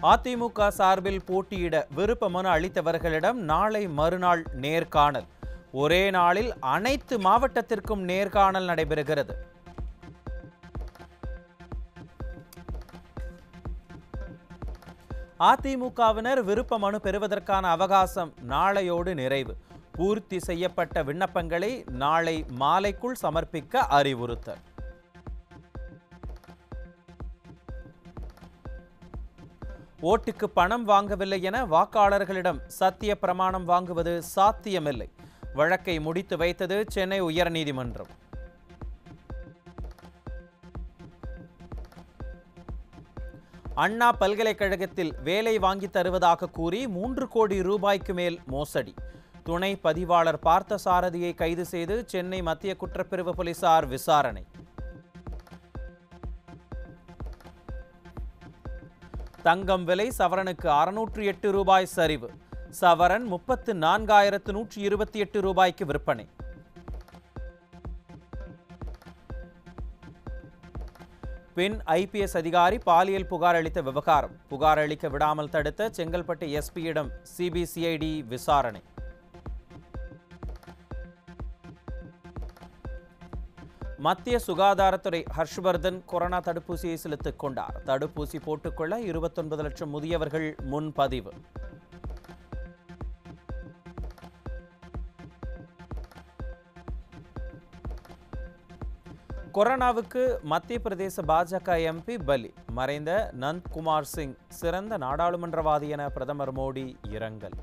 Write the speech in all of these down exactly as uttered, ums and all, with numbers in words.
அதிமுக சார்பில் போட்டியிட விருப்ப மனு அளித்தவர்களிடம் நாளை மறுநாள் நேர்காணல். ஒரே நாளில் அனைத்து மாவட்டத்திற்கும் நேர்காணல் நடைபெறுகிறது. அதிமுகவினர் விருப்ப மனு பெறுவதற்கான அவகாசம் நாளையோடு நிறைவு. பூர்த்தி செய்யப்பட்ட விண்ணப்பங்களை நாளை மாலைக்குள் சமர்ப்பிக்க அறிவுறுத்தல். ஓட்டுக்கு பணம் வாங்கவில்லை என வாக்காளர்களிடம் சத்திய பிரமாணம் வாங்குவது சாத்தியமில்லை. வழக்கை முடித்து வைத்தது சென்னை உயர்நீதிமன்றம். அண்ணா பல்கலைக்கழகத்தில் வேலை வாங்கி தருவதாக கூறி மூன்று கோடி ரூபாய்க்கு மேல் மோசடி. துணை பதிவாளர் பார்த்தசாரதியை கைது செய்து சென்னை மத்திய குற்றப்பிரிவு போலீசார் விசாரணை. தங்கம் விலை சவரனுக்கு அறுநூற்று எட்டு ரூபாய் சரிவு. சவரன் முப்பத்து நான்காயிரத்து நூற்றி இருபத்தி எட்டு ரூபாய்க்கு விற்பனை. பெண் ஐபிஎஸ் அதிகாரி பாலியல் புகார் அளித்த விவகாரம். புகார் அளிக்க விடாமல் தடுத்த செங்கல்பட்டு எஸ்பியிடம் சிபிசிஐடி விசாரணை. மத்திய சுகாதாரத்துறை ஹர்ஷ்வர்தன் கொரோனா தடுப்பூசியை செலுத்திக் கொண்டார். தடுப்பூசி போட்டுக்கொள்ள இருபத்தொன்பது லட்சம் முதியவர்கள் முன்பதிவு. கொரோனாவுக்கு மத்திய பிரதேச பாஜக எம்பி பலி. மறைந்த நந்த்குமார் சிங் சிறந்த நாடாளுமன்றவாதி என பிரதமர் மோடி இரங்கல்.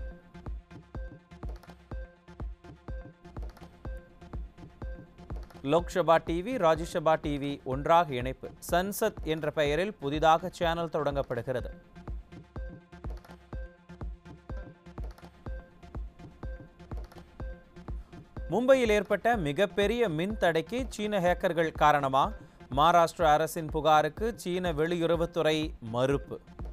லோக்சபா டிவி, ராஜ்யசபா டிவி ஒன்றாக இணைப்பு. சன்சத் என்ற பெயரில் புதிதாக சேனல் தொடங்கப்படுகிறது. மும்பையில் ஏற்பட்ட மிகப்பெரிய மின் தடைக்கு சீன ஹேக்கர்கள் காரணமா? மகாராஷ்டிரா அரசின் புகாருக்கு சீன வெளியுறவுத்துறை மறுப்பு.